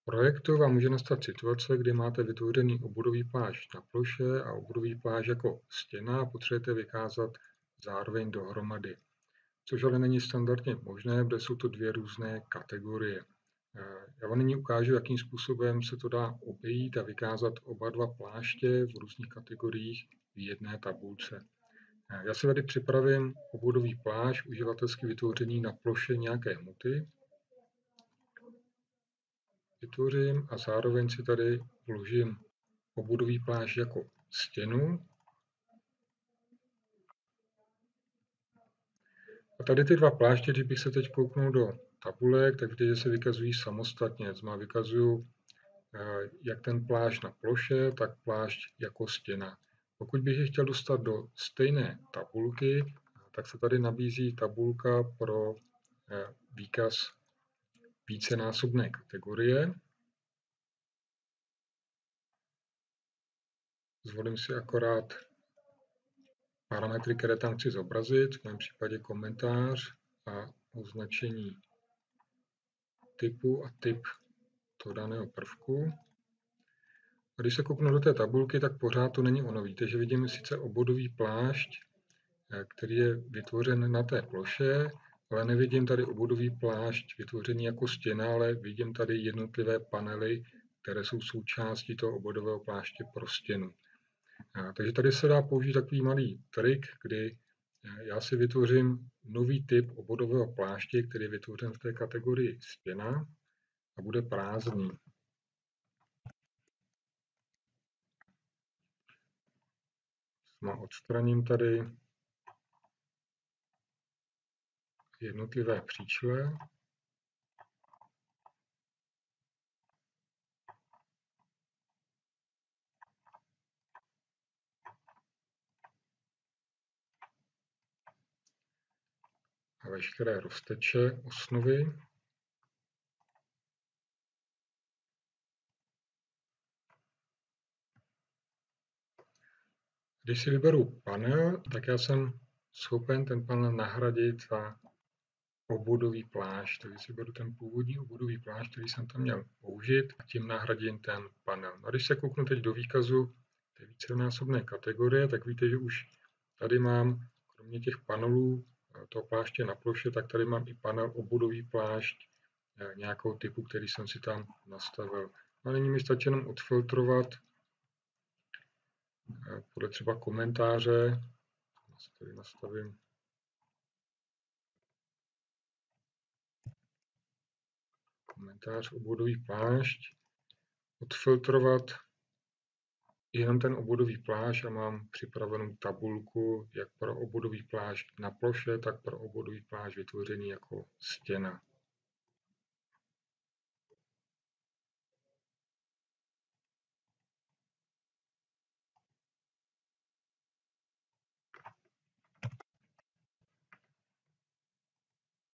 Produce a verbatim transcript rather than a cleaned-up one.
projektu vám může nastat situace, kdy máte vytvořený obvodový plášť na ploše a obvodový plášť jako stěna a potřebujete vykázat zároveň dohromady. Což ale není standardně možné, protože jsou to dvě různé kategorie. Já vám nyní ukážu, jakým způsobem se to dá obejít a vykázat oba dva pláště v různých kategoriích v jedné tabulce. Já si tady připravím obvodový plášť uživatelsky vytvořený na ploše nějaké hmoty. Vytvořím a zároveň si tady vložím obvodový plášť jako stěnu. A tady ty dva pláště, když bych se teď kouknul do tabulek, tak vidíte, že se vykazují samostatně. Znamená, vykazuju jak ten plášť na ploše, tak plášť jako stěna. Pokud bych je chtěl dostat do stejné tabulky, tak se tady nabízí tabulka pro výkaz vícenásobné kategorie. Zvolím si akorát parametry, které tam chci zobrazit, v mém případě komentář a označení typu a typ toho daného prvku. A když se kouknu do té tabulky, tak pořád to není ono. Víte, že vidíme sice obvodový plášť, který je vytvořen na té ploše, ale nevidím tady obvodový plášť vytvořený jako stěna, ale vidím tady jednotlivé panely, které jsou součástí toho obvodového pláště pro stěnu. A, takže tady se dá použít takový malý trik, kdy já si vytvořím nový typ obvodového pláště, který je vytvořen v té kategorii stěna a bude prázdný. Odstraním tady jednotlivé příčle. A veškeré rozteče osnovy. Když si vyberu panel, tak já jsem schopen ten panel nahradit za obvodový plášť. Takže si beru ten původní obvodový plášť, který jsem tam měl použít, a tím nahradím ten panel. A když se kouknu teď do výkazu té vícenásobné kategorie, tak víte, že už tady mám, kromě těch panelů toho pláště na ploše, tak tady mám i panel obvodový plášť nějakou typu, který jsem si tam nastavil. A nyní mi stačí jenom odfiltrovat podle třeba komentáře. Tady nastavím komentář obvodový plášť, odfiltrovat jenom ten obvodový plášť a mám připravenou tabulku jak pro obvodový plášť na ploše, tak pro obvodový plášť vytvořený jako stěna.